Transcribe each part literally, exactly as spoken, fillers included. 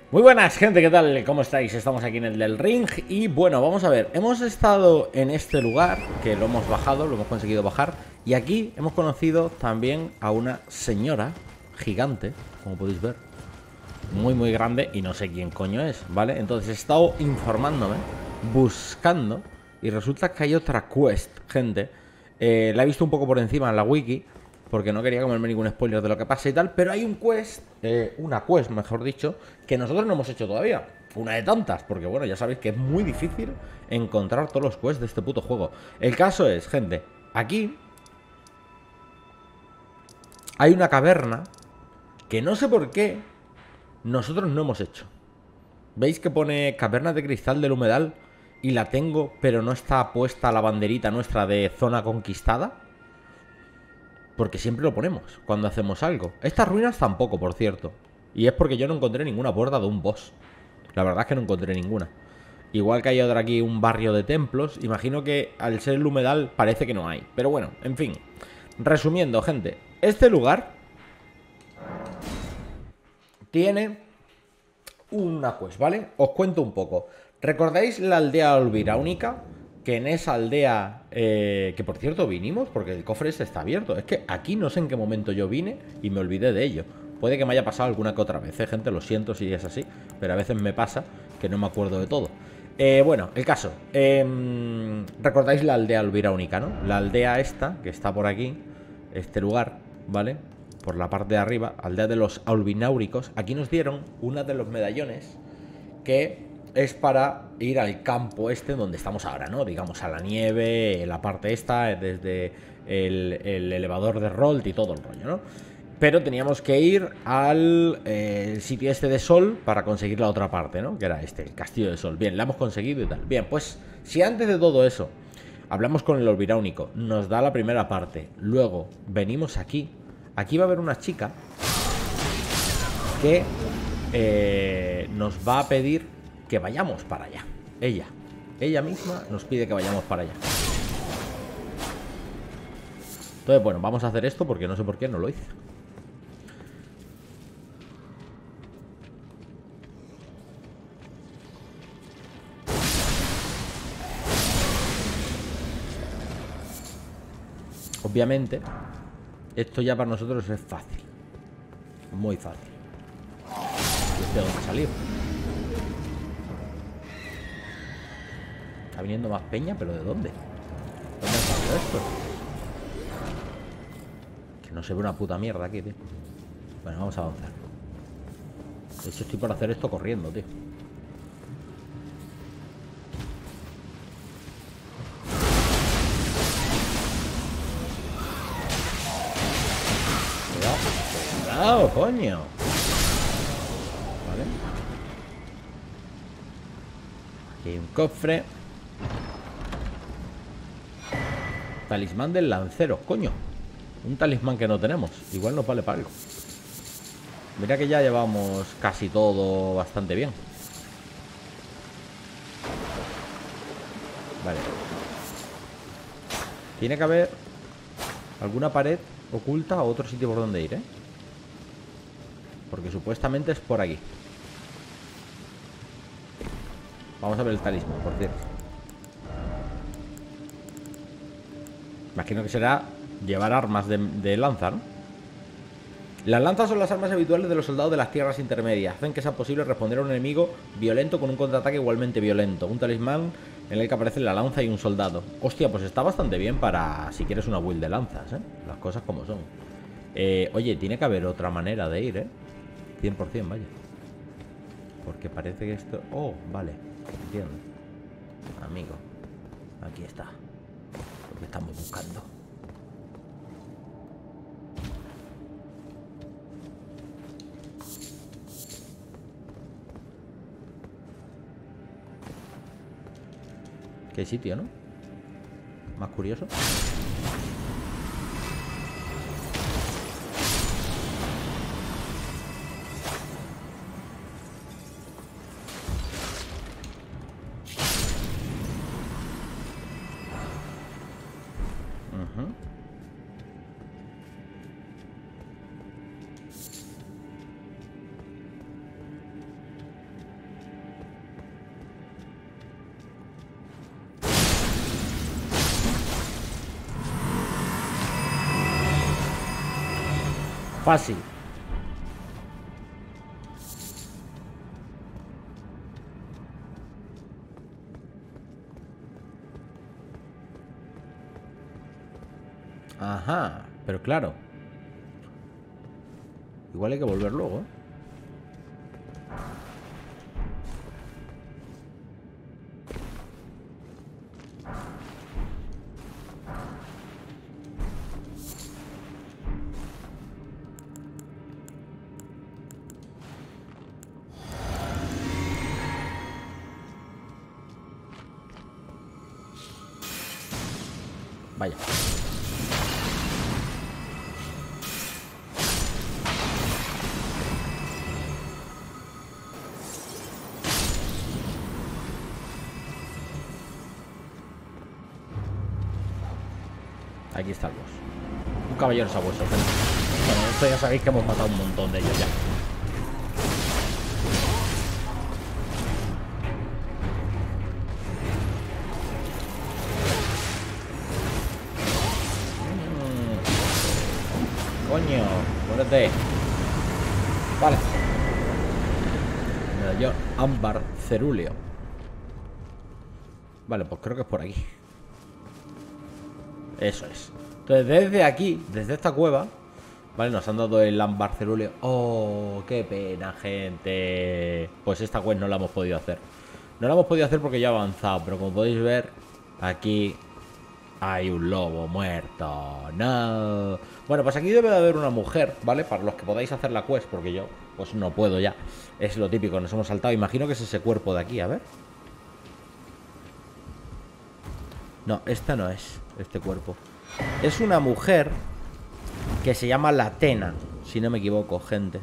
Muy buenas, gente, ¿qué tal? ¿Cómo estáis? Estamos aquí en el del ring y bueno, vamos a ver, hemos estado en este lugar, que lo hemos bajado, lo hemos conseguido bajar, y aquí hemos conocido también a una señora gigante, como podéis ver, muy muy grande, y no sé quién coño es, ¿vale? Entonces he estado informándome, buscando, y resulta que hay otra quest, gente. Eh, la he visto un poco por encima en la wiki, porque no quería comerme ningún spoiler de lo que pasa y tal, pero hay un quest, eh, una quest, mejor dicho, que nosotros no hemos hecho todavía. Una de tantas, porque bueno, ya sabéis que es muy difícil encontrar todos los quests de este puto juego. El caso es, gente, aquí hay una caverna que no sé por qué nosotros no hemos hecho. ¿Veis que pone caverna de cristal del humedal? Y la tengo, pero no está puesta la banderita nuestra de zona conquistada. Porque siempre lo ponemos cuando hacemos algo. Estas ruinas tampoco, por cierto. Y es porque yo no encontré ninguna puerta de un boss. La verdad es que no encontré ninguna. Igual que hay otra aquí, un barrio de templos. Imagino que al ser el humedal parece que no hay. Pero bueno, en fin. Resumiendo, gente. Este lugar tiene una quest, ¿vale? Os cuento un poco. ¿Recordáis la aldea Olviráunica? Que en esa aldea, eh, que por cierto vinimos, porque el cofre este está abierto. Es que aquí no sé en qué momento yo vine y me olvidé de ello. Puede que me haya pasado alguna que otra vez, ¿eh, gente? Lo siento si es así, pero a veces me pasa que no me acuerdo de todo. Eh, bueno, el caso. Eh, ¿Recordáis la aldea Olviráunica, no? La aldea esta, que está por aquí, este lugar, ¿vale? Por la parte de arriba, aldea de los Aulbináuricos. Aquí nos dieron una de los medallones que es para ir al campo este donde estamos ahora, ¿no? Digamos, a la nieve, la parte esta, desde el, el elevador de Rolt y todo el rollo, ¿no? Pero teníamos que ir al eh, sitio este de Sol para conseguir la otra parte, ¿no? Que era este, el castillo de Sol. Bien, la hemos conseguido y tal. Bien, pues si antes de todo eso hablamos con el Olviráunico, nos da la primera parte, luego venimos aquí, aquí va a haber una chica que eh, nos va a pedir que vayamos para allá. Ella, ella misma nos pide que vayamos para allá. Entonces, bueno, vamos a hacer esto porque no sé por qué no lo hice. Obviamente, esto ya para nosotros es fácil. Muy fácil. ¿De dónde salió? Está viniendo más peña, pero ¿de dónde? ¿Dónde ha salido esto? Que no se ve una puta mierda aquí, tío. Bueno, vamos a avanzar. De hecho, estoy por hacer esto corriendo, tío. Cuidado, coño. Vale. Aquí hay un cofre. Talismán del lancero, coño. Un talismán que no tenemos. Igual nos vale para algo. Mira que ya llevamos casi todo bastante bien. Vale. Tiene que haber alguna pared oculta o otro sitio por donde ir, ¿eh? Porque supuestamente es por aquí. Vamos a ver el talismán, por cierto. Imagino que será llevar armas de, de lanza, ¿no? Las lanzas son las armas habituales de los soldados de las tierras intermedias. Hacen que sea posible responder a un enemigo violento con un contraataque igualmente violento. Un talismán en el que aparece la lanza y un soldado. Hostia, pues está bastante bien para si quieres una build de lanzas, ¿eh? Las cosas como son. Eh, oye, tiene que haber otra manera de ir, ¿eh? cien por cien, vaya. Porque parece que esto... Oh, vale. Entiendo. Amigo. Aquí está. Lo que estamos buscando. Qué sitio, ¿no? Más curioso. Uh-huh. Fácil. Ajá, pero claro. Igual hay que volver luego, ¿eh? Vaya. Aquí está el boss. Un caballero sabueso. Bueno, esto ya sabéis que hemos matado un montón de ellos ya. Mm. Coño, muérete. Vale. Medallón ámbar cerúleo. Vale, pues creo que es por aquí. Eso es. Entonces desde aquí, desde esta cueva, vale, nos han dado el ámbar cerúleo. Oh, qué pena, gente. Pues esta quest no la hemos podido hacer. No la hemos podido hacer porque ya ha avanzado. Pero como podéis ver, aquí hay un lobo muerto. No. Bueno, pues aquí debe de haber una mujer, ¿vale? Para los que podáis hacer la quest, porque yo pues no puedo ya. Es lo típico, nos hemos saltado. Imagino que es ese cuerpo de aquí, a ver. No, esta no es este cuerpo. Es una mujer que se llama Latena, si no me equivoco, gente.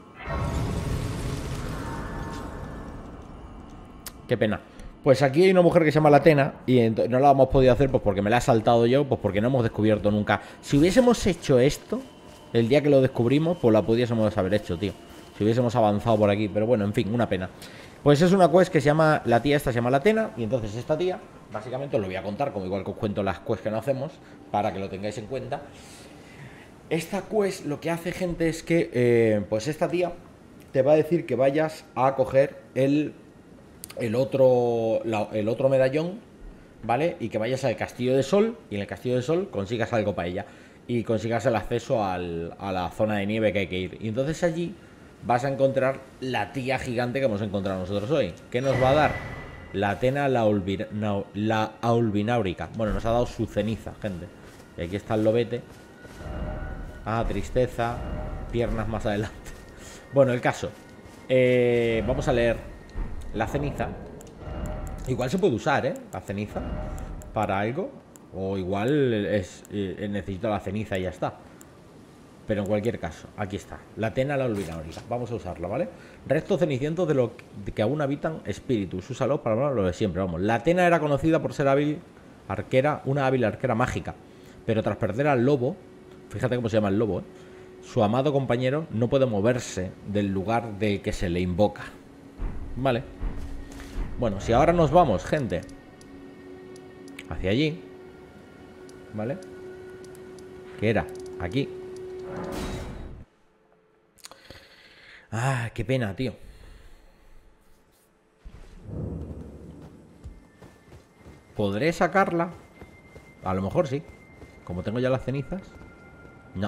Qué pena. Pues aquí hay una mujer que se llama Latena y no la hemos podido hacer pues porque me la he saltado yo, pues porque no hemos descubierto nunca. Si hubiésemos hecho esto el día que lo descubrimos, pues la pudiésemos haber hecho, tío. Si hubiésemos avanzado por aquí, pero bueno, en fin, una pena. Pues es una quest que se llama, la tía esta se llama Latena. Y entonces esta tía, básicamente os lo voy a contar, como igual que os cuento las quests que no hacemos, para que lo tengáis en cuenta. Esta quest lo que hace, gente, es que eh, pues esta tía te va a decir que vayas a coger el, el, otro, la, el otro medallón, ¿vale? Y que vayas al Castillo de Sol, y en el Castillo de Sol consigas algo para ella. Y consigas el acceso al, a la zona de nieve que hay que ir. Y entonces allí vas a encontrar la tía gigante que hemos encontrado nosotros hoy. ¿Qué nos va a dar? La Atena la, no, la Aulbináurica. Bueno, nos ha dado su ceniza, gente. Y aquí está el lobete. Ah, tristeza. Piernas más adelante. Bueno, el caso. Eh, vamos a leer la ceniza. Igual se puede usar, ¿eh? La ceniza. Para algo. O igual es, eh, necesito la ceniza y ya está. Pero en cualquier caso, aquí está. La Atena la Aulbináurica. Vamos a usarla, ¿vale? Restos cenicientos de lo que aún habitan espíritus. Úsalo para lo de siempre, vamos. La Atena era conocida por ser hábil arquera, una hábil arquera mágica. Pero tras perder al lobo, fíjate cómo se llama el lobo, ¿eh? Su amado compañero no puede moverse del lugar del que se le invoca. Vale. Bueno, si ahora nos vamos, gente, hacia allí, ¿vale? Que era aquí. Ah, qué pena, tío. ¿Podré sacarla? A lo mejor sí. Como tengo ya las cenizas. No.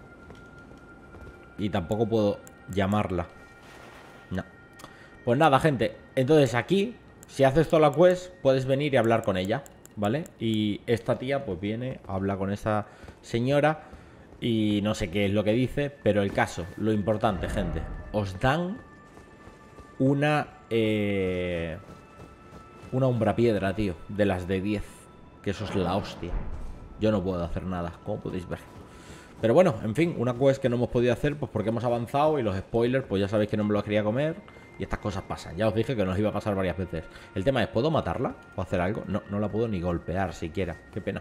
Y tampoco puedo llamarla. No. Pues nada, gente. Entonces aquí, si haces toda la quest, puedes venir y hablar con ella, ¿vale? Y esta tía pues viene, habla con esa señora y no sé qué es lo que dice, pero el caso, lo importante, gente, os dan una eh, una umbrapiedra, tío, de las de diez, que eso es la hostia. Yo no puedo hacer nada, como podéis ver. Pero bueno, en fin, una quest que no hemos podido hacer pues porque hemos avanzado y los spoilers pues ya sabéis que no me los quería comer. Y estas cosas pasan, ya os dije que nos iba a pasar varias veces. El tema es, ¿puedo matarla o hacer algo? No, no la puedo ni golpear siquiera, qué pena.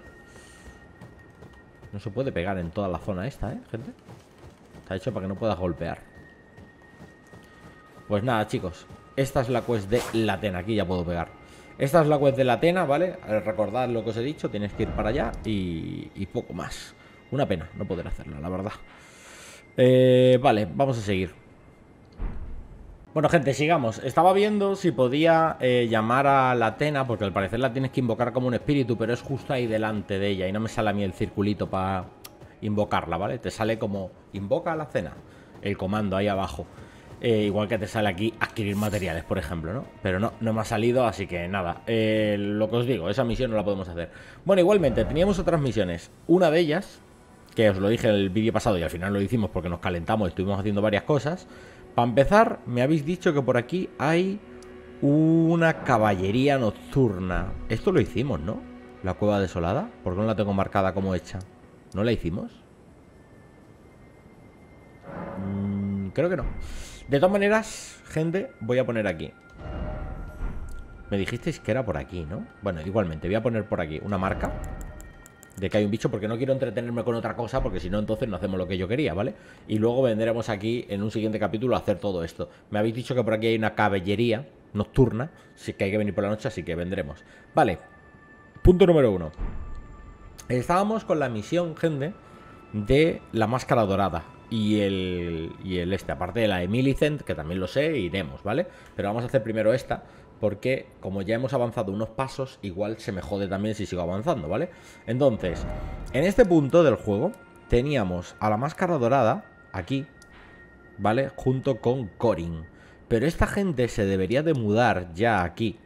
No se puede pegar en toda la zona esta, ¿eh, gente? Está hecho para que no puedas golpear. Pues nada, chicos, esta es la quest de la Atena. Aquí ya puedo pegar. Esta es la quest de la Atena, ¿vale? Recordad lo que os he dicho, tienes que ir para allá y, y poco más. Una pena no poder hacerla, la verdad. Eh, vale, vamos a seguir. Bueno, gente, sigamos. Estaba viendo si podía eh, llamar a la Athena, porque al parecer la tienes que invocar como un espíritu, pero es justo ahí delante de ella y no me sale a mí el circulito para invocarla, ¿vale? Te sale como invoca a la Athena, el comando ahí abajo. Eh, igual que te sale aquí adquirir materiales, por ejemplo, ¿no? Pero no, no me ha salido, así que nada. Eh, lo que os digo, esa misión no la podemos hacer. Bueno, igualmente, teníamos otras misiones. Una de ellas, que os lo dije en el vídeo pasado y al final lo hicimos porque nos calentamos y estuvimos haciendo varias cosas. Para empezar, me habéis dicho que por aquí hay una caballería nocturna. Esto lo hicimos, ¿no? La cueva desolada. ¿Por qué no la tengo marcada como hecha? ¿No la hicimos? Mm, creo que no. De todas maneras, gente, voy a poner aquí. Me dijisteis que era por aquí, ¿no? Bueno, igualmente, voy a poner por aquí una marca de que hay un bicho, porque no quiero entretenerme con otra cosa, porque si no, entonces no hacemos lo que yo quería, ¿vale? Y luego vendremos aquí en un siguiente capítulo a hacer todo esto. Me habéis dicho que por aquí hay una caballería nocturna, sí que hay que venir por la noche, así que vendremos. Vale, punto número uno. Estábamos con la misión, gente, de la máscara dorada y el, y el este, aparte de la de Millicent, que también lo sé, iremos, ¿vale? Pero vamos a hacer primero esta, porque como ya hemos avanzado unos pasos, igual se me jode también si sigo avanzando, ¿vale? Entonces, en este punto del juego teníamos a la máscara dorada aquí, ¿vale? Junto con Corin. Pero esta gente se debería de mudar ya aquí.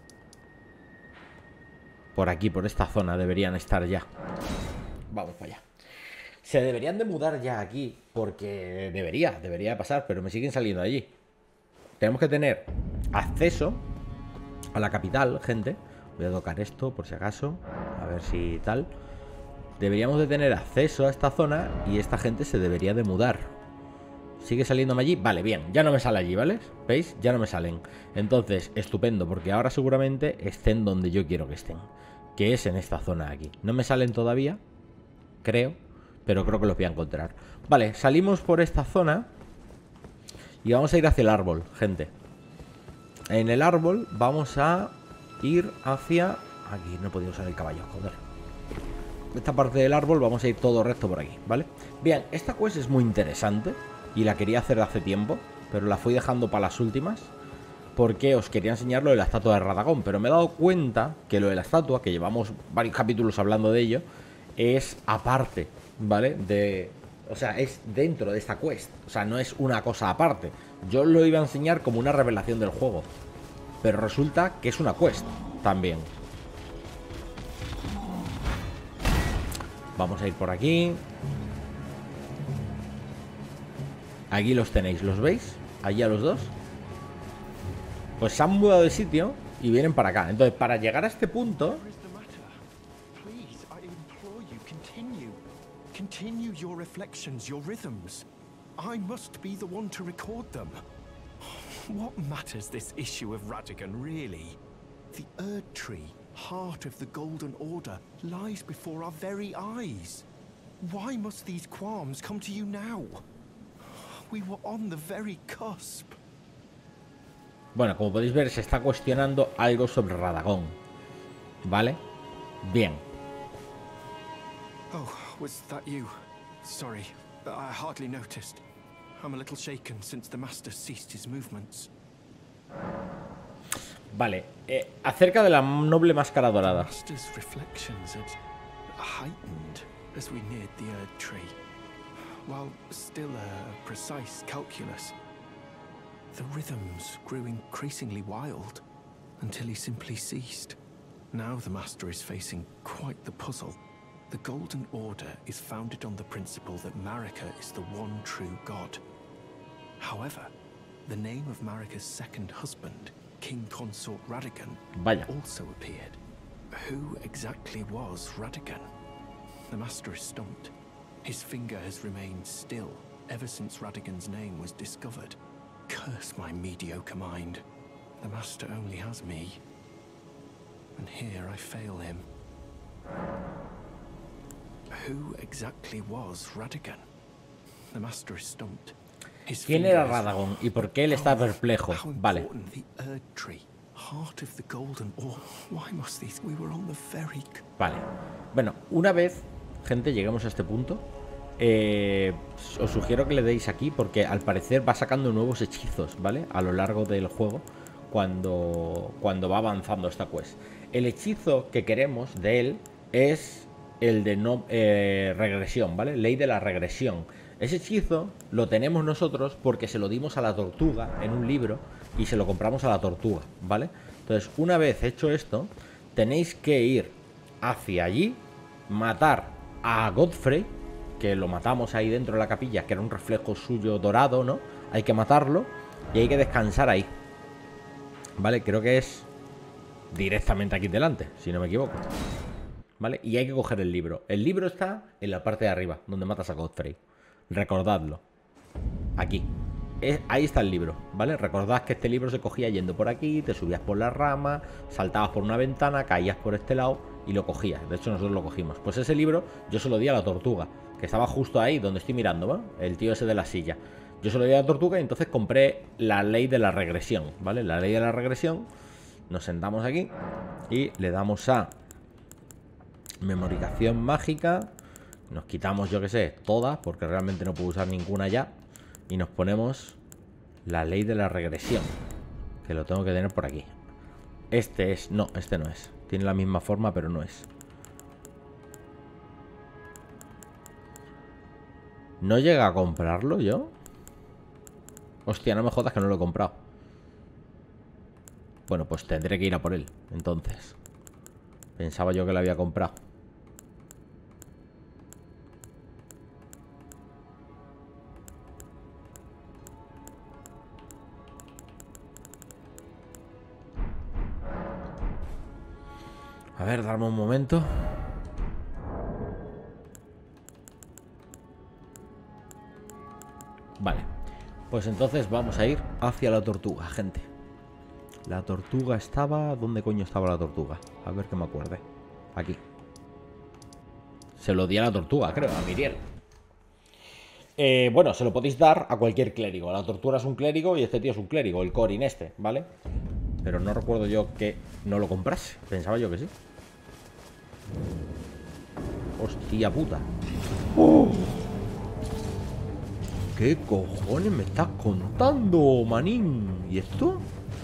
Por aquí, por esta zona deberían estar ya. Vamos para allá. Se deberían de mudar ya aquí, porque debería, debería de pasar, pero me siguen saliendo allí. Tenemos que tener acceso a la capital, gente. Voy a tocar esto por si acaso, a ver si tal. Deberíamos de tener acceso a esta zona y esta gente se debería de mudar. ¿Sigue saliéndome allí? Vale, bien, ya no me sale allí, ¿vale? ¿Veis? Ya no me salen. Entonces, estupendo, porque ahora seguramente estén donde yo quiero que estén, que es en esta zona de aquí. No me salen todavía, creo, pero creo que los voy a encontrar. Vale, salimos por esta zona y vamos a ir hacia el árbol, gente. En el árbol vamos a ir hacia... Aquí no he podido usar el caballo, joder. Esta parte del árbol vamos a ir todo recto por aquí, ¿vale? Bien, esta quest es muy interesante y la quería hacer hace tiempo, pero la fui dejando para las últimas porque os quería enseñar lo de la estatua de Radagón, pero me he dado cuenta que lo de la estatua, que llevamos varios capítulos hablando de ello, es aparte, ¿vale? De... O sea, es dentro de esta quest. O sea, no es una cosa aparte. Yo lo iba a enseñar como una revelación del juego, pero resulta que es una quest también. Vamos a ir por aquí. Aquí los tenéis, ¿los veis? Allí a los dos. Pues se han mudado de sitio y vienen para acá. Entonces, para llegar a este punto... Continue your reflections, your rhythms. I must be the one to record them. What matters this issue of Radagon, really? The Erd Tree, heart of the Golden Order, lies before our very eyes. Why must these qualms come to you now? We were on the very cusp. Bueno, como podéis ver, se está cuestionando algo sobre Radagón. ¿Vale? Bien. Oh, was that you? Sorry, I hardly noticed. I'm a little shaken since the Master ceased his movements. Vale, eh, acerca de la noble máscara dorada. The Master's reflections had heightened as we neared the Erd Tree. While still a precise calculus, the rhythms grew increasingly wild until he simply ceased. Now the Master is facing quite the puzzle. The Golden Order is founded on the principle that Marika is the one true god. However, the name of Marika's second husband, King Consort Radagon, Vaya. also appeared. Who exactly was Radagon? The Master is stumped. His finger has remained still ever since Radagon's name was discovered. Curse my mediocre mind. The Master only has me. And here I fail him. Who exactly was Radagon? The Master is stumped. His ¿Quién era fingers- Radagon y por qué él está perplejo? How Vale. important the Erd Tree, heart of the Golden Order. Why must these? We were on the very. Vale. Bueno, una vez, gente, lleguemos a este punto, Eh, os sugiero que le deis aquí porque al parecer va sacando nuevos hechizos, ¿vale? A lo largo del juego cuando, cuando va avanzando esta quest. El hechizo que queremos de él es el de no eh, regresión, ¿vale? Ley de la regresión. Ese hechizo lo tenemos nosotros porque se lo dimos a la tortuga en un libro y se lo compramos a la tortuga, ¿vale? Entonces, una vez hecho esto, tenéis que ir hacia allí, matar a Godfrey, que lo matamos ahí dentro de la capilla, que era un reflejo suyo dorado, ¿no? Hay que matarlo y hay que descansar ahí, ¿vale? Creo que es directamente aquí delante, si no me equivoco, ¿vale? Y hay que coger el libro. El libro está en la parte de arriba, donde matas a Godfrey. Recordadlo. Aquí. Es, ahí está el libro, ¿vale? Recordad que este libro se cogía yendo por aquí, te subías por la rama, saltabas por una ventana, caías por este lado y lo cogías. De hecho, nosotros lo cogimos. Pues ese libro yo se lo di a la tortuga, que estaba justo ahí donde estoy mirando, ¿no? El tío ese de la silla. Yo se lo di a la tortuga y entonces compré la ley de la regresión, ¿vale? La ley de la regresión. Nos sentamos aquí y le damos a memorización mágica. Nos quitamos, yo que sé, todas, porque realmente no puedo usar ninguna ya. Y nos ponemos la ley de la regresión, que lo tengo que tener por aquí. Este es... No, este no es. Tiene la misma forma, pero no es. ¿No llega a comprarlo yo? Hostia, no me jodas que no lo he comprado. Bueno, pues tendré que ir a por él, entonces. Pensaba yo que lo había comprado. A ver, dame un momento. Vale. Pues entonces vamos a ir hacia la tortuga, gente. La tortuga estaba... ¿Dónde coño estaba la tortuga? A ver que me acuerde. Aquí. Se lo di a la tortuga, creo, a Miriel. Eh, bueno, se lo podéis dar a cualquier clérigo. La tortuga es un clérigo y este tío es un clérigo, el Corin este, ¿vale? Pero no recuerdo yo que no lo comprase. Pensaba yo que sí. Hostia puta. ¡Oh! ¿Qué cojones me estás contando, manín? ¿Y esto?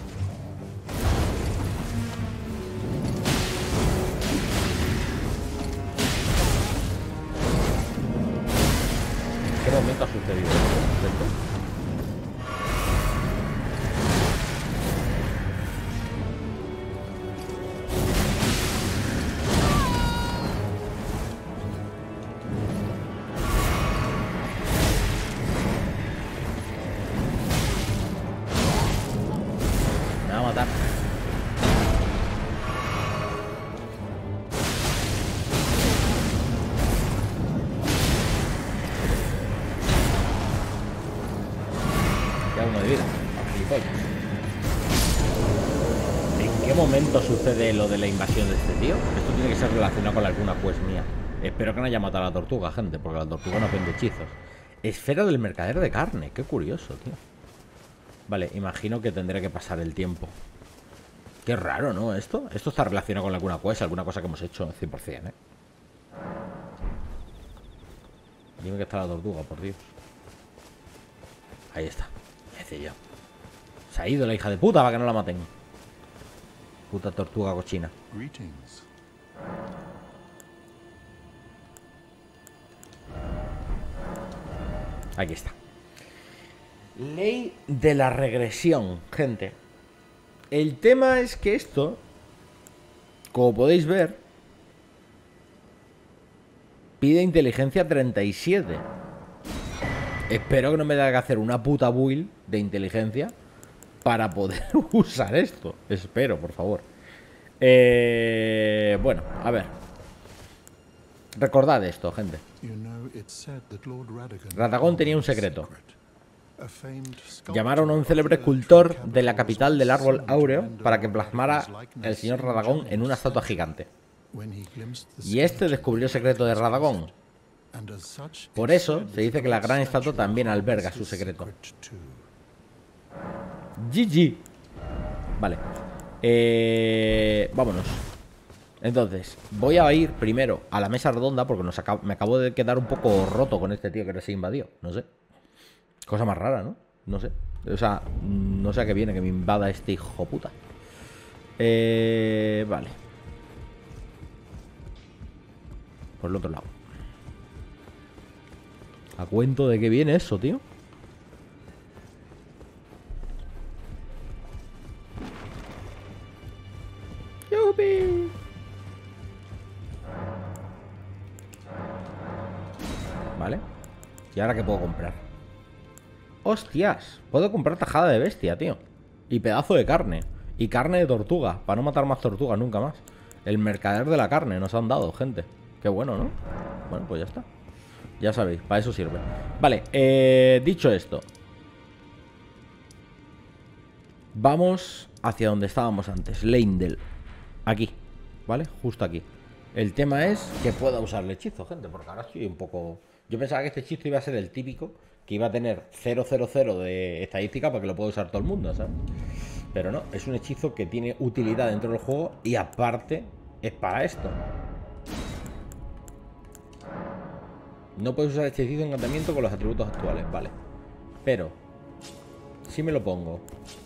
¿Qué momento ha sucedido esto? Me va a matar. Ya uno de vida. ¿En qué momento sucede lo de la invasión de este tío? Esto tiene que ser relacionado con alguna quest mía. Espero que no haya matado a la tortuga, gente, porque la tortuga no vende hechizos. Esfera del mercader de carne. Qué curioso, tío. Vale, imagino que tendré que pasar el tiempo. Qué raro, ¿no? Esto Esto está relacionado con alguna quest, alguna cosa que hemos hecho cien por cien, ¿eh? Dime que está la tortuga, por Dios. Ahí está. ¿Qué sé yo? Se ha ido la hija de puta para que no la maten. Puta tortuga cochina. Greetings. Aquí está. Ley de la regresión, gente. El tema es que esto, como podéis ver, pide inteligencia treinta y siete. Espero que no me tenga que hacer una puta build de inteligencia para poder usar esto. Espero, por favor. Eh, bueno, a ver. Recordad esto, gente. Radagon tenía un secreto. Llamaron a un célebre escultor de la capital del árbol áureo para que plasmara el señor Radagon en una estatua gigante. Y este descubrió el secreto de Radagon. Por eso se dice que la gran estatua también alberga su secreto. G G. Vale. Eh, vámonos. Entonces, voy a ir primero a la mesa redonda porque nos acabo, me acabo de quedar un poco roto con este tío que se invadió. No sé. Cosa más rara, ¿no? No sé. O sea, no sé a qué viene que me invada este hijo puta. Eh, vale. Por el otro lado. ¿A cuento de qué viene eso, tío? ¡Yupi! Vale. ¿Y ahora qué puedo comprar? ¡Hostias! Puedo comprar tajada de bestia, tío. Y pedazo de carne. Y carne de tortuga. Para no matar más tortugas nunca más. El mercader de la carne nos han dado, gente. Qué bueno, ¿no? Bueno, pues ya está. Ya sabéis, para eso sirve. Vale, eh, dicho esto, vamos hacia donde estábamos antes. Leindel. Aquí, ¿vale? Justo aquí. El tema es que pueda usar el hechizo, gente. Porque ahora estoy un poco... Yo pensaba que este hechizo iba a ser el típico, que iba a tener cero cero cero de estadística para que lo pueda usar todo el mundo, ¿sabes? Pero no, es un hechizo que tiene utilidad dentro del juego y aparte es para esto. No puedes usar este hechizo de encantamiento con los atributos actuales, vale. Pero si me lo pongo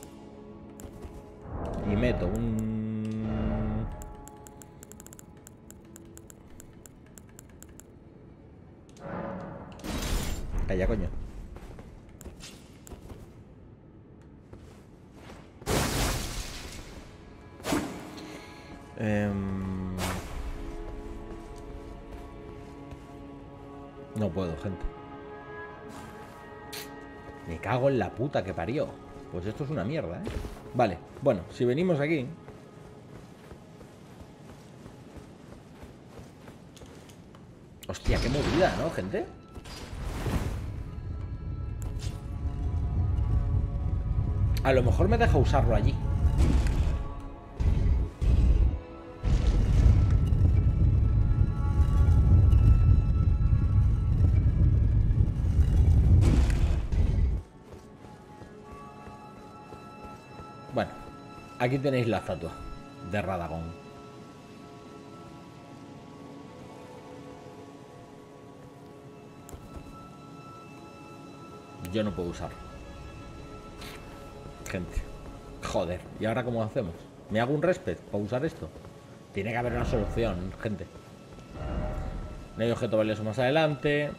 y meto un... Calla, coño. Eh... No puedo, gente. Me cago en la puta que parió. Pues esto es una mierda, ¿eh? Vale, bueno, si venimos aquí... Hostia, qué movida, ¿no, gente? A lo mejor me deja usarlo allí. Bueno, aquí tenéis la estatua de Radagon. Yo no puedo usarlo. Gente. Joder. ¿Y ahora cómo hacemos? ¿Me hago un respect para usar esto? Tiene que haber una solución, gente. No hay objeto valioso más adelante.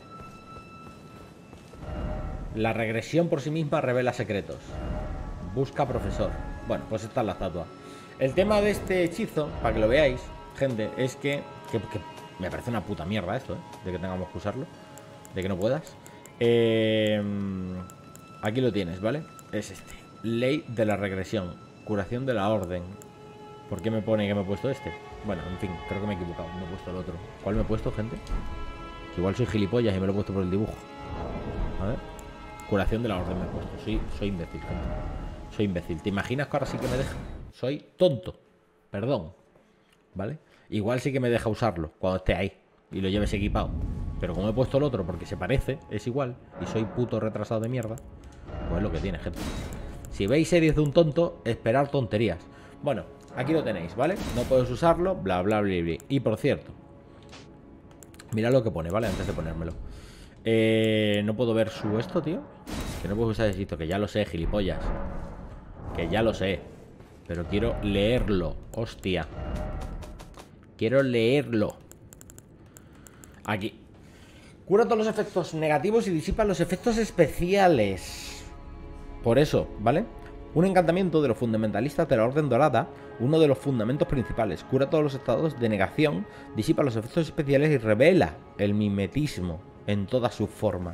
La regresión por sí misma revela secretos. Busca profesor. Bueno, pues esta es la estatua. El tema de este hechizo, para que lo veáis, gente, es que, que, que me parece una puta mierda esto, ¿eh? De que tengamos que usarlo. De que no puedas. Eh, aquí lo tienes, ¿vale? Es este. Ley de la regresión. Curación de la orden. ¿Por qué me pone que me he puesto este? Bueno, en fin, creo que me he equivocado. Me he puesto el otro. ¿Cuál me he puesto, gente? Que igual soy gilipollas y me lo he puesto por el dibujo. A ver. Curación de la orden me he puesto. Sí, soy imbécil, gente. Soy imbécil. ¿Te imaginas que ahora sí que me deja? Soy tonto. Perdón. ¿Vale? Igual sí que me deja usarlo cuando esté ahí y lo lleves equipado. Pero como he puesto el otro porque se parece, es igual, y soy puto retrasado de mierda, pues es lo que tiene, gente. Si veis series de un tonto, esperar tonterías. Bueno, aquí lo tenéis, ¿vale? No puedes usarlo, bla, bla, bla, bla. Y por cierto, mirad lo que pone, ¿vale? Antes de ponérmelo. Eh, no puedo ver su esto, tío. Que no puedo usar esto, que ya lo sé, gilipollas. Que ya lo sé. Pero quiero leerlo, hostia. Quiero leerlo. Aquí. Cura todos los efectos negativos y disipa los efectos especiales. Por eso, ¿vale? Un encantamiento de los fundamentalistas de la Orden Dorada, uno de los fundamentos principales. Cura todos los estados de negación, disipa los efectos especiales y revela el mimetismo en todas sus formas.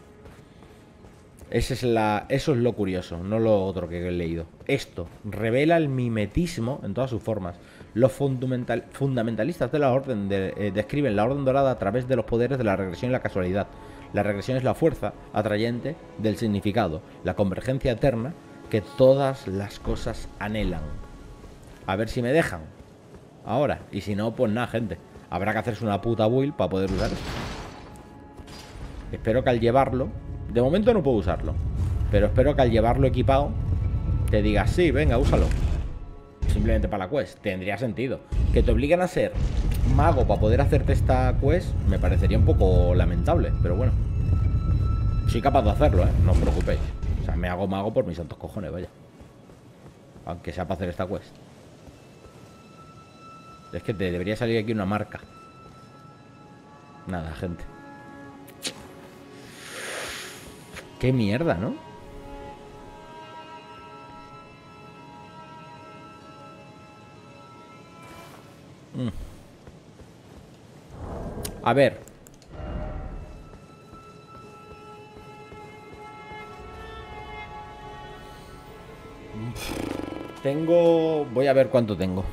Ese es la, eso es lo curioso, no lo otro que he leído. Esto revela el mimetismo en todas sus formas. Los fundamental, fundamentalistas de la Orden de, eh, describen la Orden Dorada a través de los poderes de la regresión y la casualidad. La regresión es la fuerza atrayente del significado, la convergencia eterna que todas las cosas anhelan. A ver si me dejan ahora. Y si no, pues nada, gente. Habrá que hacerse una puta build para poder usar esto. Espero que al llevarlo... De momento no puedo usarlo, pero espero que al llevarlo equipado te diga, sí, venga, úsalo. simplemente para la quest. Tendría sentido. Que te obligan a ser mago para poder hacerte esta quest me parecería un poco lamentable, pero bueno. Soy capaz de hacerlo, ¿eh? No os preocupéis. O sea, me hago mago por mis santos cojones, vaya. Aunque sea para hacer esta quest. Es que te debería salir aquí una marca. Nada, gente. Qué mierda, ¿no? Mm. A ver. Tengo... Voy a ver cuánto tengo.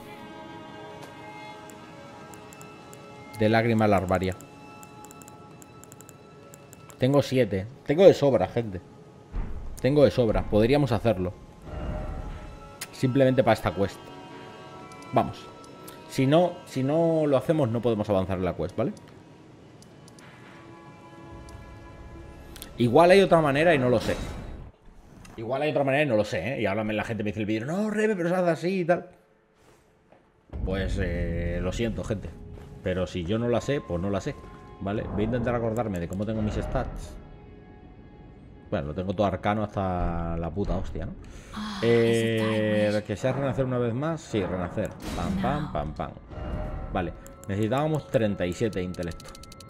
De lágrima larvaria. Tengo siete. Tengo de sobra, gente. Tengo de sobra. Podríamos hacerlo. Simplemente para esta quest. Vamos. Si no, si no lo hacemos, no podemos avanzar en la quest, ¿vale? Igual hay otra manera y no lo sé. Igual hay otra manera y no lo sé, ¿eh? Y ahora la gente me dice el vídeo, no, Rebe, pero se hace así y tal. Pues eh, lo siento, gente. Pero si yo no la sé, pues no la sé, ¿vale? Voy a intentar acordarme de cómo tengo mis stats. Bueno, lo tengo todo arcano hasta la puta hostia, ¿no? Eh, que sea renacer una vez más. Sí, renacer. Pam, pam, pam, pam. Vale, necesitábamos treinta y siete de intelecto.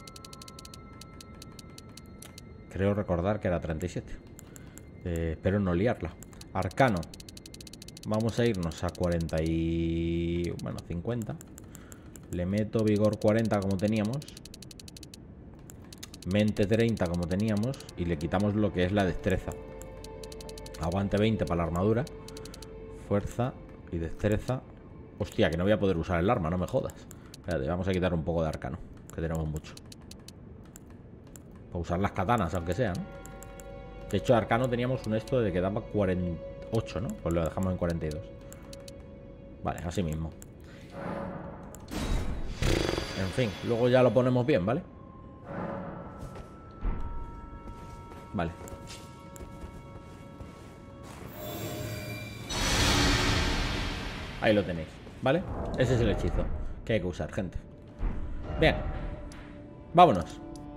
Creo recordar que era treinta y siete. eh, Espero no liarla. Arcano. Vamos a irnos a cuarenta y... Bueno, cincuenta. Le meto vigor cuarenta como teníamos. Mente treinta como teníamos. Y le quitamos lo que es la destreza. Aguante veinte para la armadura. Fuerza y destreza. Hostia, que no voy a poder usar el arma, no me jodas. Espérate, vamos a quitar un poco de arcano, que tenemos mucho. Para usar las katanas, aunque sea, ¿no? De hecho, arcano teníamos un esto de que daba cuarenta y ocho, ¿no? Pues lo dejamos en cuarenta y dos. Vale, así mismo. En fin, luego ya lo ponemos bien, ¿vale? Vale. Ahí lo tenéis, ¿vale? Ese es el hechizo que hay que usar, gente. Bien. Vámonos.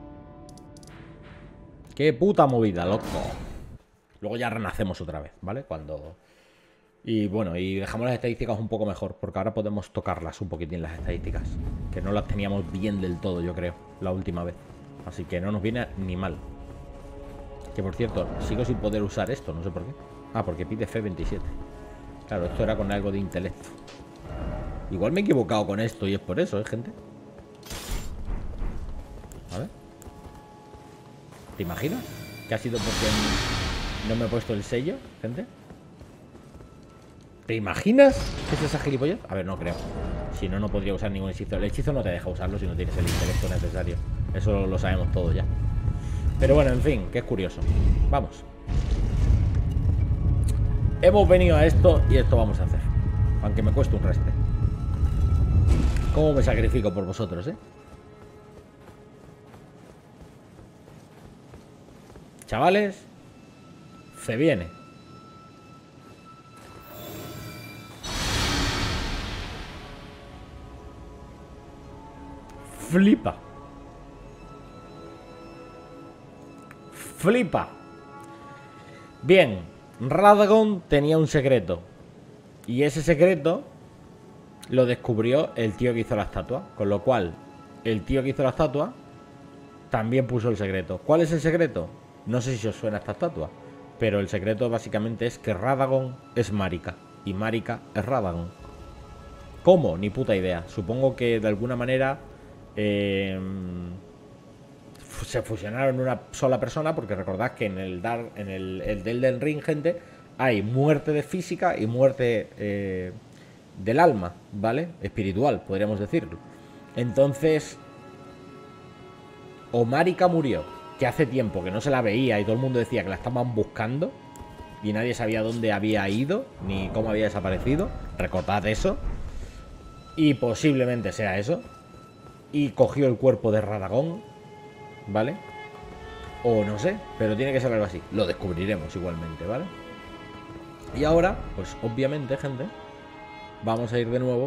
Qué puta movida, loco. Luego ya renacemos otra vez, ¿vale? Cuando... Y bueno, y dejamos las estadísticas un poco mejor, porque ahora podemos tocarlas un poquitín, las estadísticas. Que no las teníamos bien del todo, yo creo, la última vez. Así que no nos viene ni mal. Que por cierto, sigo sin poder usar esto, no sé por qué. Ah, porque pide F veintisiete. Claro, esto era con algo de intelecto. Igual me he equivocado con esto y es por eso, ¿eh, gente? A ver. ¿Te imaginas? ¿Que ha sido porque no me he puesto el sello, gente? ¿Te imaginas que es esa gilipollas? A ver, no creo. Si no, no podría usar ningún hechizo. El hechizo no te deja usarlo si no tienes el intelecto necesario. Eso lo sabemos todo ya. Pero bueno, en fin, que es curioso. Vamos. Hemos venido a esto y esto vamos a hacer. Aunque me cueste un reste. ¿Cómo me sacrifico por vosotros, eh? Chavales, se viene. Flipa. Flipa. Bien, Radagon tenía un secreto. Y ese secreto lo descubrió el tío que hizo la estatua. Con lo cual, el tío que hizo la estatua también puso el secreto. ¿Cuál es el secreto? No sé si os suena esta estatua, pero el secreto básicamente es que Radagon es Marika y Marika es Radagon. ¿Cómo? Ni puta idea. Supongo que de alguna manera eh, se fusionaron en una sola persona, porque recordad que en el Dar, en el, el Elden Ring, gente, hay muerte de física y muerte eh, del alma, ¿vale? Espiritual, podríamos decirlo. Entonces, o Marika murió, que hace tiempo que no se la veía y todo el mundo decía que la estaban buscando y nadie sabía dónde había ido ni cómo había desaparecido. Recordad eso. Y posiblemente sea eso. Y cogió el cuerpo de Radagon, ¿vale? O no sé, pero tiene que ser algo así. Lo descubriremos igualmente, ¿vale? Y ahora, pues obviamente, gente, vamos a ir de nuevo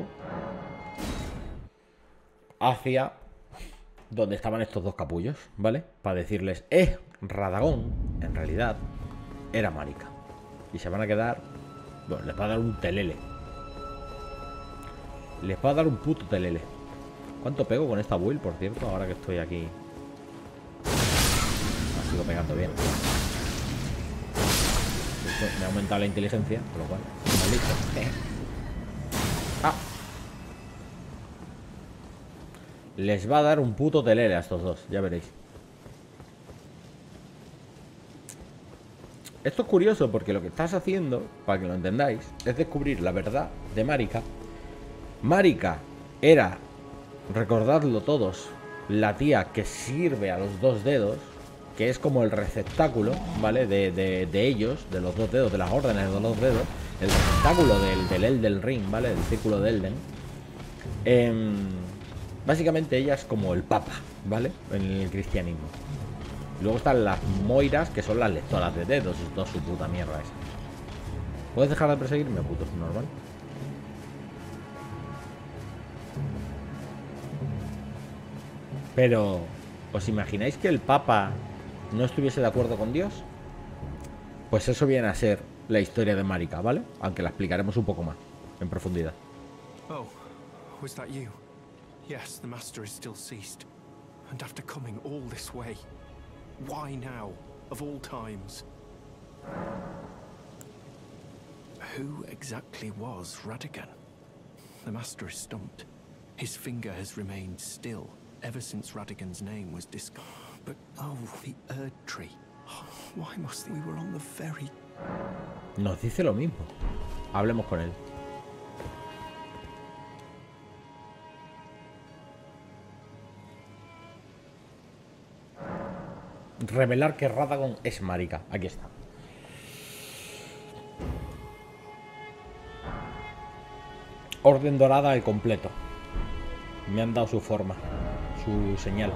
hacia donde estaban estos dos capullos, ¿vale? Para decirles, eh, Radagón, en realidad, era Marika. Y se van a quedar... Bueno, les va a dar un telele. Les va a dar un puto telele. ¿Cuánto pego con esta build, por cierto? Ahora que estoy aquí. La sigo pegando bien. Me ha aumentado la inteligencia, por lo cual... Maldito. Ah. Les va a dar un puto telele a estos dos, ya veréis. Esto es curioso porque lo que estás haciendo, para que lo entendáis, es descubrir la verdad de Marika. Marika era, recordadlo todos, la tía que sirve a los dos dedos, que es como el receptáculo, ¿vale? De, de, de ellos, de los dos dedos, de las órdenes de los dos dedos. El receptáculo del, del Elden Ring, ¿vale? Del círculo de Elden. Eh, básicamente ella es como el papa, ¿vale? En el cristianismo. Luego están las moiras, que son las lectoras de dedos. Y toda su puta mierda esa. ¿Puedes dejar de perseguirme, puto? ¿Es normal? Pero... ¿os imagináis que el papa no estuviese de acuerdo con Dios? Pues eso viene a ser la historia de Marika, ¿vale? Aunque la explicaremos un poco más, en profundidad. Oh, was that you? Yes, the master is still ceased. And after coming all this way, why now, of all times? Who exactly was Radagon? The master is stumped. His finger has remained still ever since Radagon's name was discovered. But oh, the Erd Tree. Why must we were on the very... Nos dice lo mismo. Hablemos con él. Revelar que Radagon es Marika. Aquí está. Orden dorada al completo. Me han dado su forma, su señal.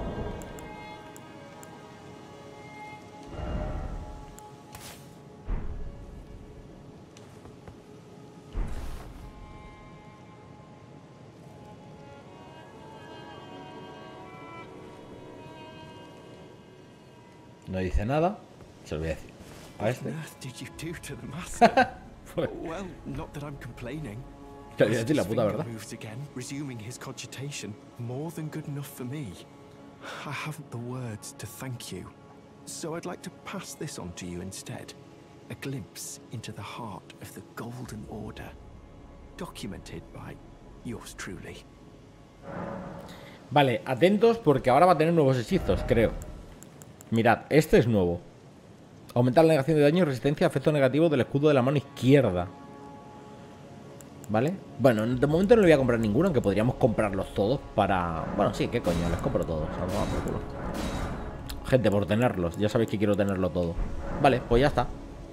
No dice nada, se lo voy a decir a este. Well, not that I'm complaining. Te voy a decir la puta verdad. Resuming his cogitation, more than good enough for me. I haven't the words to thank you, so I'd like to pass this on to you instead. A glimpse into the heart of the Golden Order, documented by yours truly. Vale, atentos porque ahora va a tener nuevos hechizos, creo. Mirad, este es nuevo. Aumentar la negación de daño y resistencia a efectos negativos del escudo de la mano izquierda. ¿Vale? Bueno, de momento no le voy a comprar ninguno, aunque podríamos comprarlos todos para... Bueno, sí, qué coño, les compro todos. Por culo. Gente, por tenerlos. Ya sabéis que quiero tenerlo todo. Vale, pues ya está.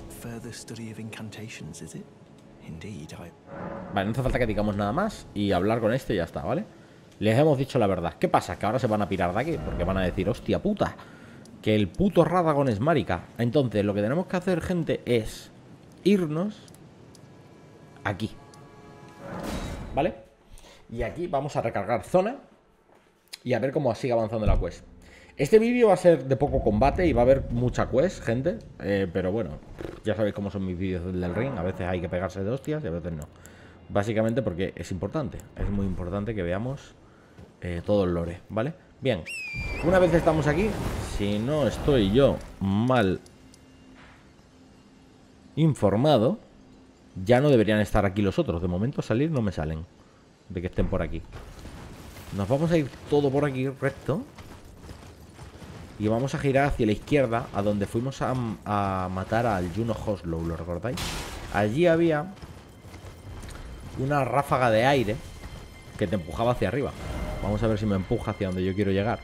Vale, no hace falta que digamos nada más y hablar con este y ya está, ¿vale? Les hemos dicho la verdad. ¿Qué pasa? Que ahora se van a pirar de aquí porque van a decir, hostia puta, que el puto Radagon es Marika. Entonces, lo que tenemos que hacer, gente, es irnos aquí. ¿Vale? Y aquí vamos a recargar zona y a ver cómo sigue avanzando la quest. Este vídeo va a ser de poco combate y va a haber mucha quest, gente. Eh, pero bueno, ya sabéis cómo son mis vídeos del ring. A veces hay que pegarse de hostias y a veces no. Básicamente porque es importante. Es muy importante que veamos eh, todo el lore, ¿vale? Bien, una vez estamos aquí, si no estoy yo mal informado, ya no deberían estar aquí los otros. De momento salir no me salen de que estén por aquí. Nos vamos a ir todo por aquí recto y vamos a girar hacia la izquierda, a donde fuimos a, a matar al Juno Hoslow, ¿lo recordáis? Allí había una ráfaga de aire que te empujaba hacia arriba. Vamos a ver si me empuja hacia donde yo quiero llegar.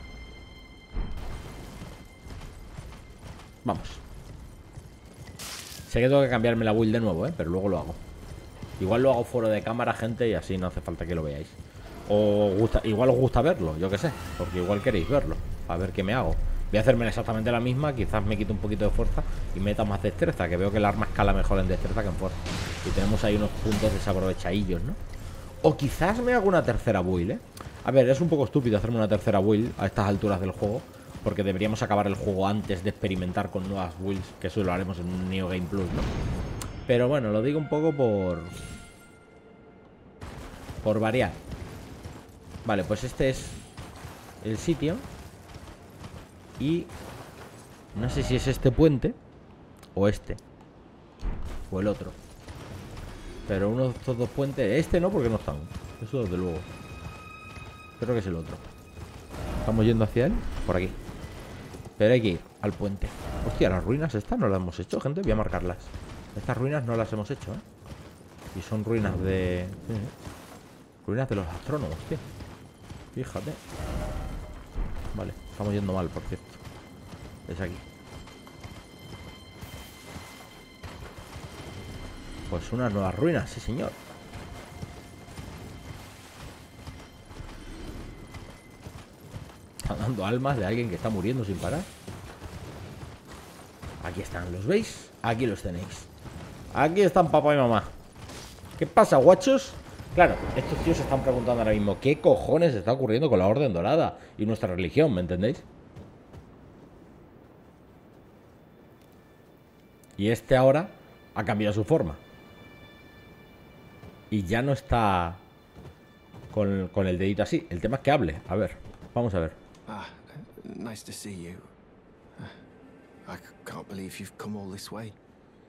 Vamos. Sé que tengo que cambiarme la build de nuevo, ¿eh? Pero luego lo hago. Igual lo hago fuera de cámara, gente, y así no hace falta que lo veáis. O gusta, igual os gusta verlo, yo qué sé. Porque igual queréis verlo. A ver qué me hago. Voy a hacerme exactamente la misma. Quizás me quito un poquito de fuerza y meta más destreza, que veo que el arma escala mejor en destreza que en fuerza. Y tenemos ahí unos puntos desaprovechadillos, ¿no? O quizás me hago una tercera build, ¿eh? A ver, es un poco estúpido hacerme una tercera build a estas alturas del juego, porque deberíamos acabar el juego antes de experimentar con nuevas builds, que eso lo haremos en un Neo Game Plus, ¿no? Pero bueno, lo digo un poco por... por variar. Vale, pues este es el sitio. Y... no sé si es este puente o este. O el otro. Pero uno de estos dos puentes... Este no, porque no están. Eso desde luego. Creo que es el otro. Estamos yendo hacia él. Por aquí. Pero hay que ir al puente. Hostia, las ruinas estas no las hemos hecho, gente. Voy a marcarlas. Estas ruinas no las hemos hecho, ¿eh? Y son ruinas de... sí, ¿eh? Ruinas de los astrónomos, tío. Fíjate. Vale, estamos yendo mal, por cierto. Es aquí. Pues unas nuevas ruinas, sí señor. Están dando almas de alguien que está muriendo sin parar. Aquí están, ¿los veis? Aquí los tenéis. Aquí están papá y mamá. ¿Qué pasa, guachos? Claro, estos tíos se están preguntando ahora mismo ¿qué cojones está ocurriendo con la Orden Dorada y nuestra religión? ¿Me entendéis? Y este ahora ha cambiado su forma. Y ya no está con, con el dedito así. El tema es que hable. A ver, vamos a ver. Ah, nice to see you. I can't believe you've come all this way.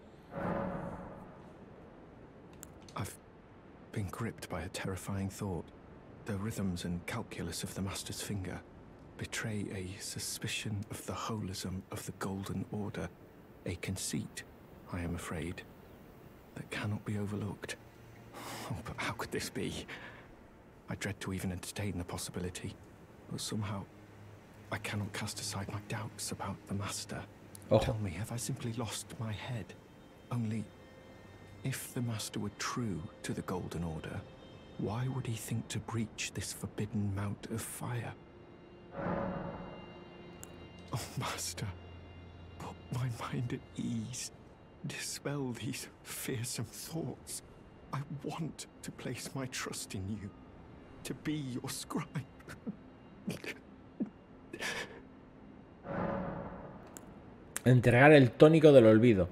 I've been gripped by a terrifying thought. The rhythms and calculus of the Master's finger betray a suspicion of the holism of the Golden Order. A conceit, I am afraid, that cannot be overlooked. Oh, but how could this be? I dread to even entertain the possibility, but somehow I cannot cast aside my doubts about the Master. Oh. Tell me, have I simply lost my head? Only, if the Master were true to the Golden Order, why would he think to breach this forbidden mount of fire? Oh, Master, put my mind at ease. Dispel these fearsome thoughts. I want to place my trust in you, to be your scribe. Entregar el tónico del olvido.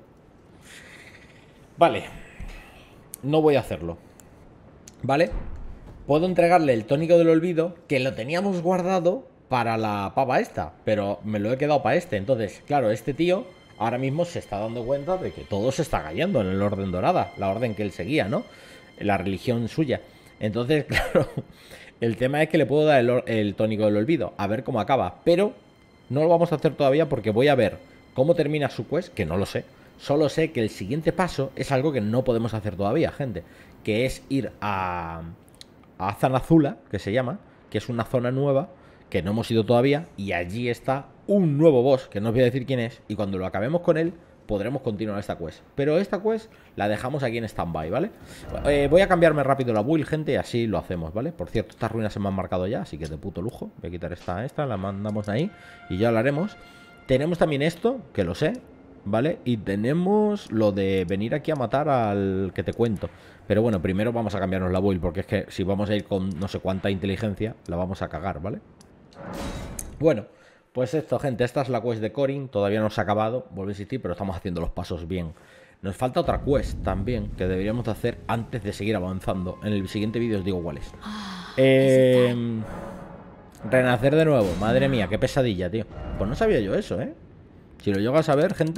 Vale. No voy a hacerlo. ¿Vale? Puedo entregarle el tónico del olvido, que lo teníamos guardado para la pava esta, pero me lo he quedado para este. Entonces, claro, este tío ahora mismo se está dando cuenta de que todo se está cayendo en el Orden Dorada, la orden que él seguía, ¿no? La religión suya. Entonces, claro, el tema es que le puedo dar el, el tónico del olvido, a ver cómo acaba. Pero no lo vamos a hacer todavía porque voy a ver cómo termina su quest, que no lo sé. Solo sé que el siguiente paso es algo que no podemos hacer todavía, gente. Que es ir a, a Zanazula, que se llama, que es una zona nueva que no hemos ido todavía. Y allí está un nuevo boss, que no os voy a decir quién es. Y cuando lo acabemos con él, podremos continuar esta quest. Pero esta quest la dejamos aquí en stand-by, ¿vale? Eh, voy a cambiarme rápido la build, gente, y así lo hacemos, ¿vale? Por cierto, estas ruinas se me han marcado ya, así que de puto lujo. Voy a quitar esta, esta, la mandamos ahí y ya hablaremos. Tenemos también esto, que lo sé, ¿vale? Y tenemos lo de venir aquí a matar al que te cuento. Pero bueno, primero vamos a cambiarnos la build, porque es que si vamos a ir con no sé cuánta inteligencia, la vamos a cagar, ¿vale? Bueno, pues esto, gente, esta es la quest de Corin. Todavía no se ha acabado, vuelvo a insistir, pero estamos haciendo los pasos bien. Nos falta otra quest también que deberíamos de hacer antes de seguir avanzando. En el siguiente vídeo os digo cuál es. Eh... Renacer de nuevo, madre mía, qué pesadilla, tío. Pues no sabía yo eso, ¿eh? Si lo llego a saber, gente.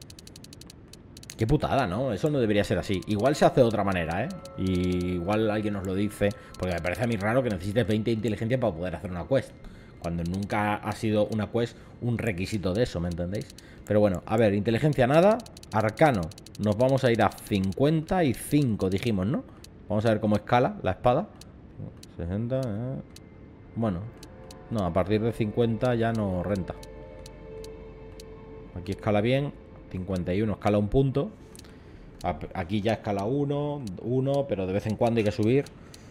Qué putada, ¿no? Eso no debería ser así. Igual se hace de otra manera, ¿eh? Y igual alguien nos lo dice. Porque me parece a mí raro que necesites veinte de inteligencia para poder hacer una quest, cuando nunca ha sido una quest un requisito de eso, ¿me entendéis? Pero bueno, a ver, inteligencia nada. Arcano, nos vamos a ir a cincuenta y cinco, dijimos, ¿no? Vamos a ver cómo escala la espada. sesenta, eh. Bueno, no, a partir de cincuenta ya no renta. Aquí escala bien. cincuenta y uno escala un punto. Aquí ya escala uno, uno, pero de vez en cuando hay que subir.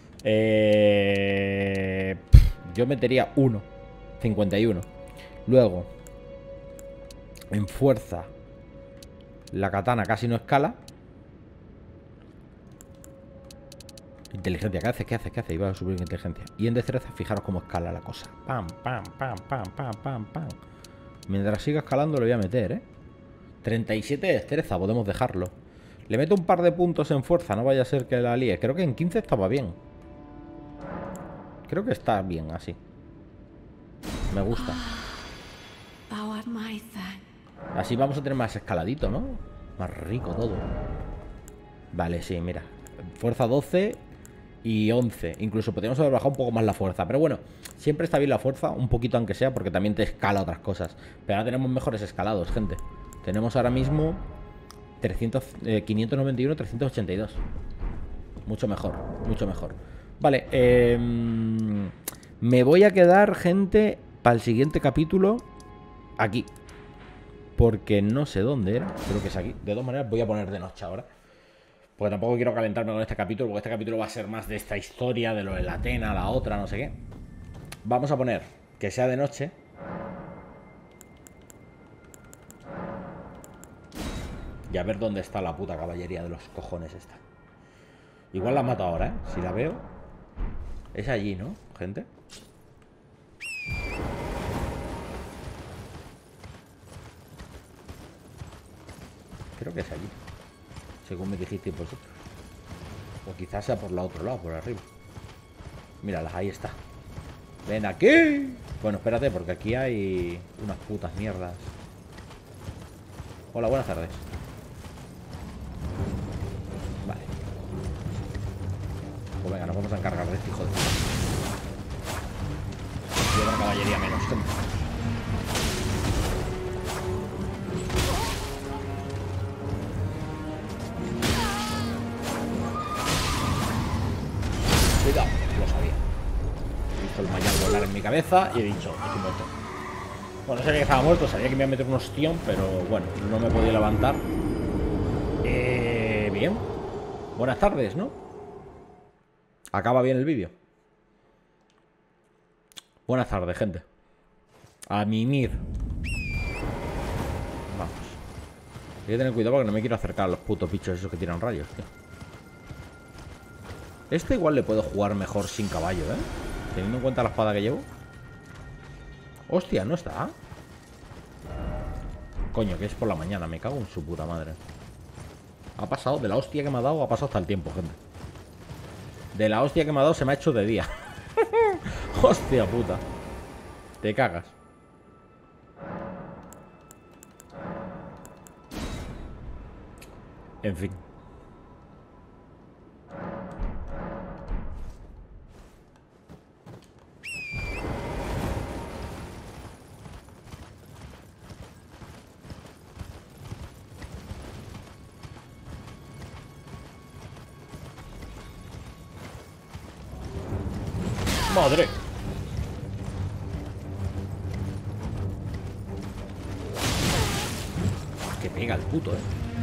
Eh... Yo metería uno, cincuenta y uno. Luego, en fuerza, la katana casi no escala. Inteligencia, ¿qué hace? ¿Qué hace? ¿Qué hace? Iba a subir inteligencia. Y en destreza, fijaros cómo escala la cosa. Pam, pam, pam, pam, pam, pam, pam. Mientras siga escalando lo voy a meter, ¿eh? treinta y siete de destreza, podemos dejarlo. Le meto un par de puntos en fuerza, no vaya a ser que la líe. Creo que en quince estaba bien. Creo que está bien así. Me gusta. Así vamos a tener más escaladito, ¿no? Más rico todo. Vale, sí, mira. Fuerza doce y once. Incluso podríamos haber bajado un poco más la fuerza. Pero bueno, siempre está bien la fuerza, un poquito aunque sea, porque también te escala otras cosas. Pero ahora tenemos mejores escalados, gente. Tenemos ahora mismo trescientos, eh, quinientos noventa y uno, trescientos ochenta y dos. Mucho mejor, mucho mejor. Vale, eh, me voy a quedar, gente, para el siguiente capítulo aquí. Porque no sé dónde era. Creo que es aquí. De todas maneras voy a poner de noche ahora. Porque tampoco quiero calentarme con este capítulo. Porque este capítulo va a ser más de esta historia, de lo de la Atena, la otra, no sé qué. Vamos a poner que sea de noche. Y a ver dónde está la puta caballería de los cojones esta. Igual la mato ahora, ¿eh? Si la veo. Es allí, ¿no, gente? Creo que es allí. Según me dijisteis vosotros. O quizás sea por el otro lado, por arriba. Míralas, ahí está. ¡Ven aquí! Bueno, espérate, porque aquí hay unas putas mierdas. Hola, buenas tardes. Vale. Pues venga, nos vamos a encargar de este hijo de puta. Y otra caballería menos, gente. Cuidado, lo sabía. He visto el mayal volar en mi cabeza y he dicho, estoy muerto. Bueno, no sabía que estaba muerto, sabía que me iba a meter un ostión, pero bueno, no me podía levantar. Eh, bien. Buenas tardes, ¿no? Acaba bien el vídeo. Buenas tardes, gente. A mimir. Vamos. Hay que tener cuidado porque no me quiero acercar a los putos bichos esos que tiran rayos, tío. Este igual le puedo jugar mejor sin caballo, ¿eh? Teniendo en cuenta la espada que llevo. Hostia, no está. Coño, que es por la mañana. Me cago en su puta madre. Ha pasado, de la hostia que me ha dado, ha pasado hasta el tiempo, gente. De la hostia que me ha dado se me ha hecho de día. Hostia puta. Te cagas. En fin. Madre. Que pega el puto, eh.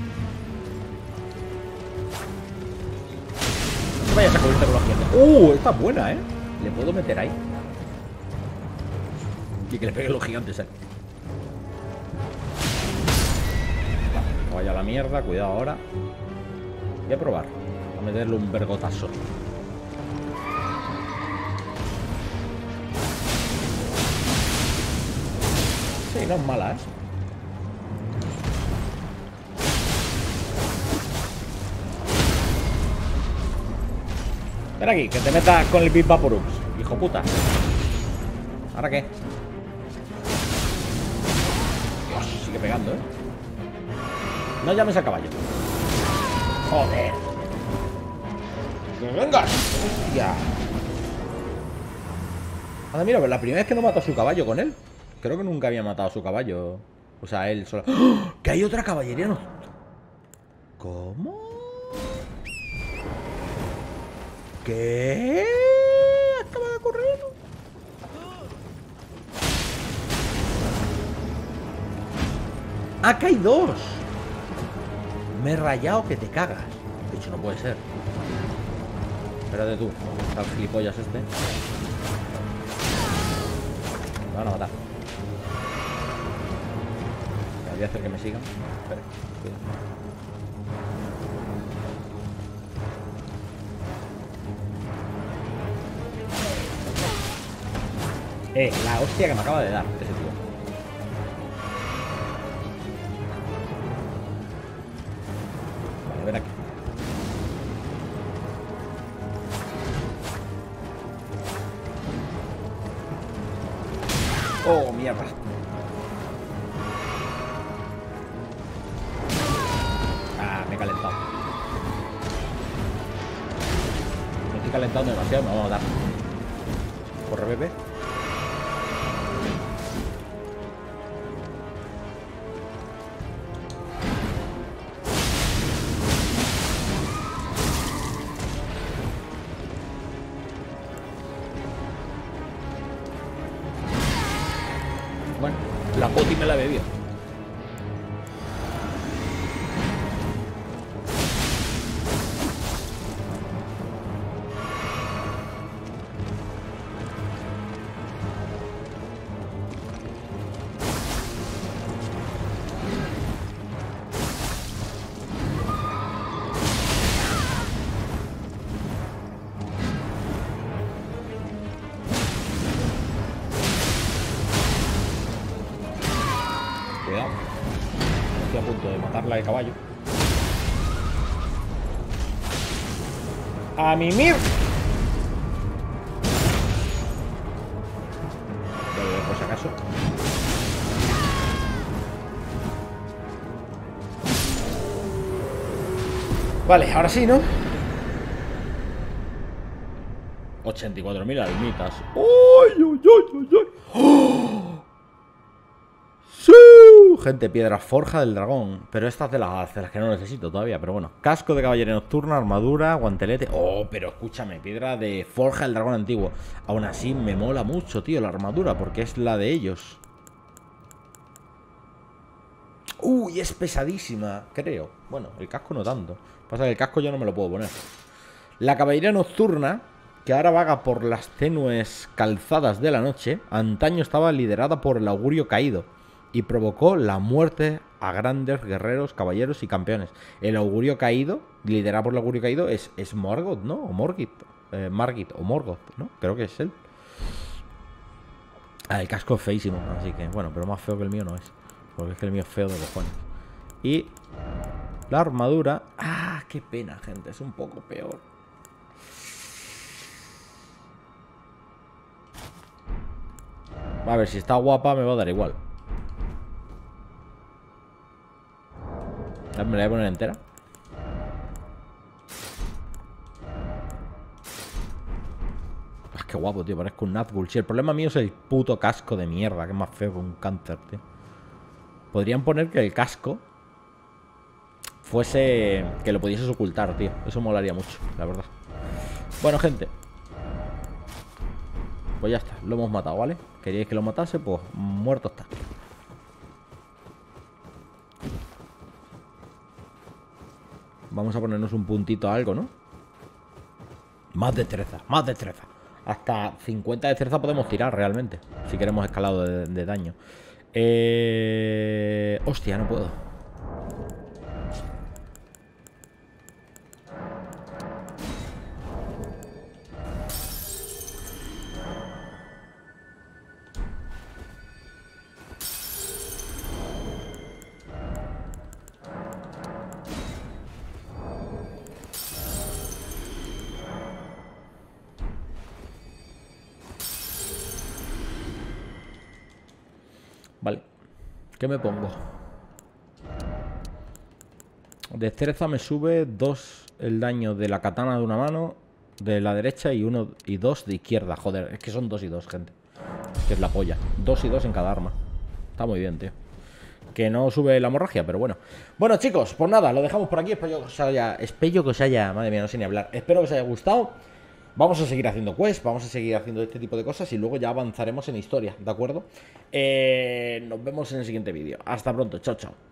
No vayas a cubrirte con los gigantes. Uh, está buena, eh. Le puedo meter ahí. Y que le peguen los gigantes, eh. Vale, vaya a la mierda, cuidado ahora. Voy a probar. Voy a meterle un vergotazo. Sí, no es mala, ¿eh? Ven aquí, que te metas con el Big Vaporub, hijo puta. ¿Ahora qué? Dios, sigue pegando, ¿eh? No llames a caballo. Joder. ¡Que vengas! ¡Hostia! Anda, mira, pues la primera vez que no mato a su caballo con él. Creo que nunca había matado a su caballo. O sea, él solo... ¡Oh! ¡Que hay otra caballería! No. ¿Cómo? ¿Qué? Acaba de ocurrir. ¡Acá hay dos! Me he rayado que te cagas. De hecho, no puede ser. Espérate tú. Está el gilipollas este. Me van a matar. Voy a hacer que me sigan. Espera, cuidado. Eh, la hostia que me acaba de dar ese tío. Vale, ven aquí. Oh, mierda. Ah, me he calentado. Me estoy calentando demasiado, me vamos a dar. Corre, bebé. Bueno, la poti me la bebió. Cuidado. Estoy a punto de matarla de caballo. ¡A mimir! Voy por si acaso. Vale, ahora sí, ¿no? ochenta y cuatro mil almitas. ¡Uy, uy, uy, uy, uy! ¡Oh! ¡Sí! Gente, piedra forja del dragón. Pero estas de las, de las que no necesito todavía. Pero bueno, casco de caballería nocturna, armadura, guantelete. Oh, pero escúchame, piedra de forja del dragón antiguo. Aún así me mola mucho, tío, la armadura, porque es la de ellos. Uy, es pesadísima, creo. Bueno, el casco no tanto. Pasa que el casco yo no me lo puedo poner. La caballería nocturna, que ahora vaga por las tenues calzadas de la noche, antaño estaba liderada por el augurio caído y provocó la muerte a grandes guerreros, caballeros y campeones. El augurio caído, liderado por el augurio caído, es, es Morgoth, ¿no? O Morgit, eh, Margit o Morgoth, ¿no? Creo que es él. Ah, el casco es feísimo, así que, bueno, pero más feo que el mío no es. Porque es que el mío es feo de cojones. Y la armadura... Ah, qué pena, gente, es un poco peor. A ver, si está guapa me va a dar igual. Me la voy a poner entera. Ah, qué guapo, tío, parezco un Nazgûl. Si el problema mío es el puto casco de mierda, que es más feo que un cáncer, tío. Podrían poner que el casco fuese... que lo pudieses ocultar, tío. Eso molaría mucho, la verdad. Bueno, gente, pues ya está, lo hemos matado, ¿vale? ¿Queríais que lo matase? Pues muerto está. Vamos a ponernos un puntito a algo, ¿no? Más destreza, más destreza. Hasta cincuenta de destreza podemos tirar realmente, si queremos escalado de, de daño. Eh... Hostia, no puedo. Vale, ¿qué me pongo? Destreza me sube dos el daño de la katana de una mano, de la derecha, y uno y dos de izquierda. Joder, es que son dos y dos, gente. Que es la polla. Dos y dos en cada arma. Está muy bien, tío. Que no sube la hemorragia, pero bueno. Bueno, chicos, pues nada, lo dejamos por aquí. Espero que os haya... Espero que os haya... Madre mía, no sé ni hablar. Espero que os haya gustado. Vamos a seguir haciendo quests, vamos a seguir haciendo este tipo de cosas y luego ya avanzaremos en historia, ¿de acuerdo? Eh, nos vemos en el siguiente vídeo. Hasta pronto, chao, chao.